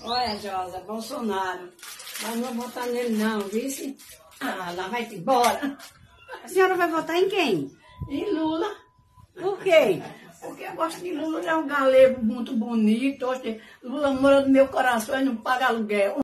Olha, Josa, Bolsonaro. Mas não vou votar nele não, vice? Ah, lá vai-te embora. A senhora vai votar em quem? E Lula? Por quê? Porque eu gosto de Lula, ele é um galego muito bonito. Lula mora no meu coração e não paga aluguel.